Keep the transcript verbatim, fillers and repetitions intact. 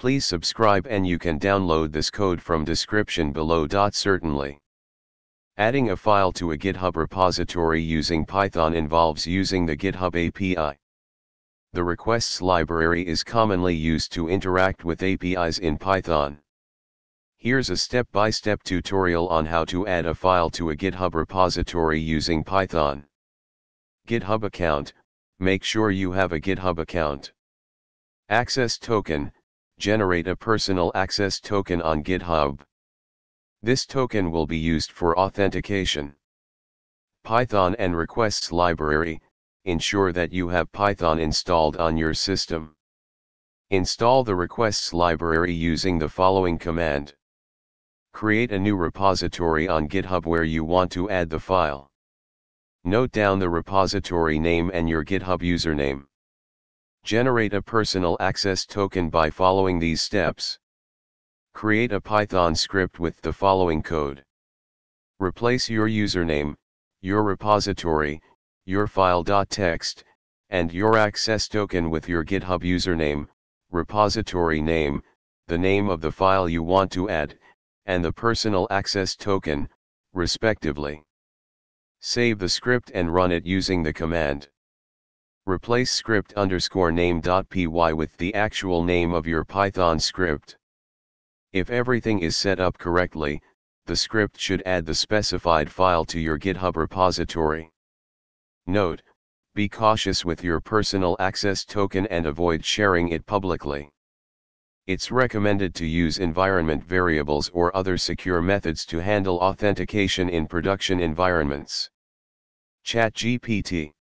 Please subscribe and you can download this code from description below. Certainly. Adding a file to a GitHub repository using Python involves using the GitHub A P I. The requests library is commonly used to interact with A P Is in Python. Here's a step-by-step tutorial on how to add a file to a GitHub repository using Python. GitHub account, make sure you have a GitHub account. Access token, generate a personal access token on GitHub. This token will be used for authentication. Python and requests library, ensure that you have Python installed on your system. Install the requests library using the following command. Create a new repository on GitHub where you want to add the file. Note down the repository name and your GitHub username. Generate a personal access token by following these steps. Create a Python script with the following code. Replace your username, your repository, your file.txt, and your access token with your GitHub username, repository name, the name of the file you want to add, and the personal access token, respectively. Save the script and run it using the command. Replace script underscore name.py with the actual name of your Python script. If everything is set up correctly, the script should add the specified file to your GitHub repository. Note, be cautious with your personal access token and avoid sharing it publicly. It's recommended to use environment variables or other secure methods to handle authentication in production environments. ChatGPT